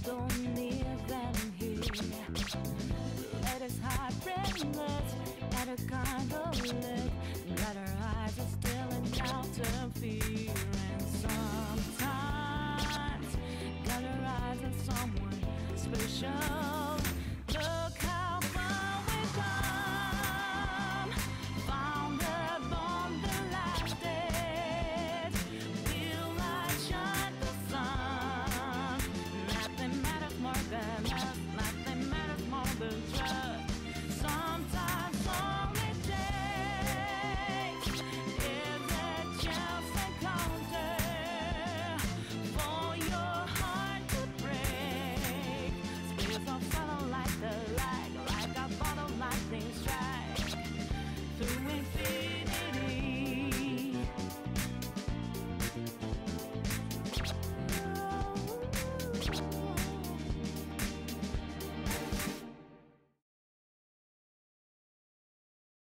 don't need them here. Let his heart breathless at a kind of look that her eyes are still in doubt and fear. And sometimes got her eyes on someone special.